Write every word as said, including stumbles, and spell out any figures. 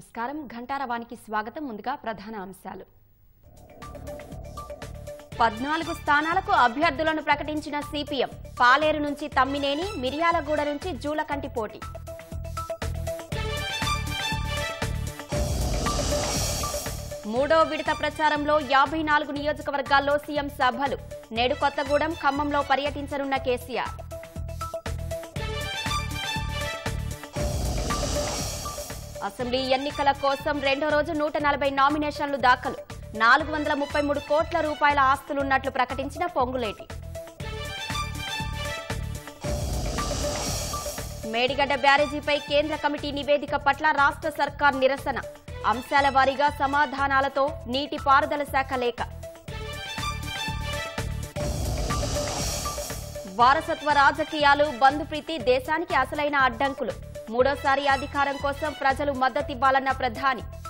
నమస్కారం ఘంటారవానికి స్వాగతం ముందుగా ప్రధాన అంశాలు పద్నాలుగు స్థానాలకు అభ్యర్థులను ప్రకటించిన సిపిఎం పాలేరు నుంచి తమ్మినేని మిర్యాలగూడ నుంచి జూలకంటి పోటీ మూడో విడత ప్రచారంలో యాభై నాలుగు నియోజకవర్గాల్లో సీఎం సభలు నేడు కొత్తగూడెం ఖమ్మంలో పర్యటించనున్న కేసీఆర్ అసెంబ్లీ ఎన్నికల కోసం రెండో రోజు నూట నలభై నామినేషన్లు దాఖలు నాలుగు వందల ముప్పై మూడు కోట్ల రూపాయల ఆస్తులున్నట్లు ప్రకటించిన పొంగులేటి మేడిగడ్డ బ్యారేజీపై కేంద్ర కమిటీ నివేదిక పట్ల రాష్ట్ర సర్కార్ నిరసన అంశాల వారీగా సమాధానాలతో నీటి పారుదల శాఖ లేఖ వారసత్వ రాజకీయాలు బంధుప్రీతి దేశానికి అసలైన అడ్డంకులు మూడోసారి అధికారం కోసం ప్రజలు మద్దతివ్వాలన్న ప్రధాని